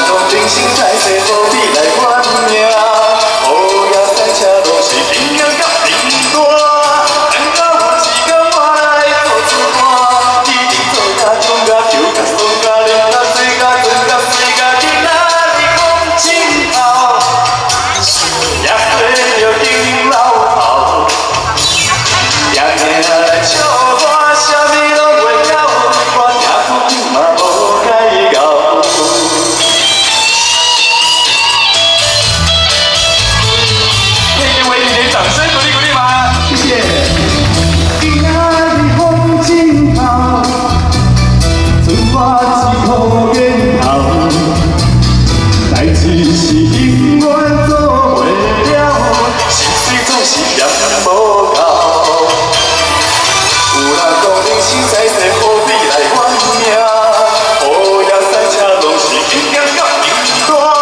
讲人生在世，何必来怨命？雨也塞车，拢是平阳甲平大。等到有一天我来做主官，一定做甲种甲树甲松甲林甲水甲船甲水甲囡仔日讲尽头，也做着金老头，也命来笑我，啥物拢袂晓，我听讲嘛无解咬。 掌声鼓励鼓励嘛！谢谢。今仔日风真透，春花一土源头，代志是永远做袂了，心碎总是念念无够。有人讲人生在世，何必来怨命？雨也塞车，拢是平阳甲平大。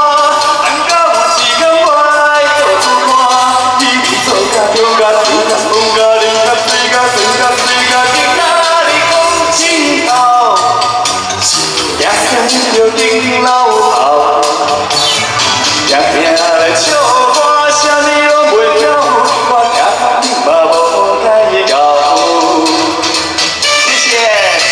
着顶老头，也拼来笑我，啥物拢袂晓，我听讲嘛无解咬。谢谢。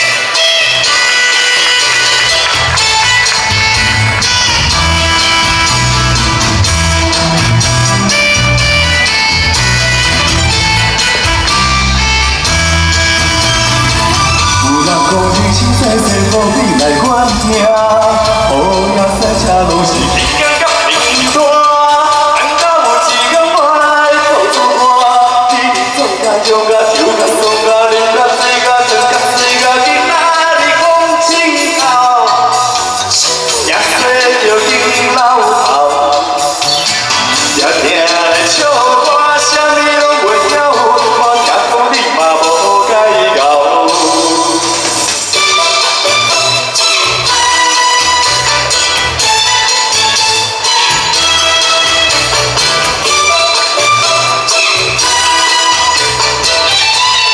有人讲人生在世，何必来怨命？ 雨也塞车，拢是平阳甲平大。等到有一天我来做主官，一定做甲种甲树甲松甲林甲水甲船甲水甲囡仔日讲尽头，也做着金老头，也拼来笑我，啥物拢袂晓，我听讲你嘛无解咬。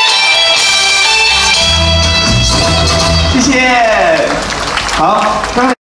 谢谢，好，刚才。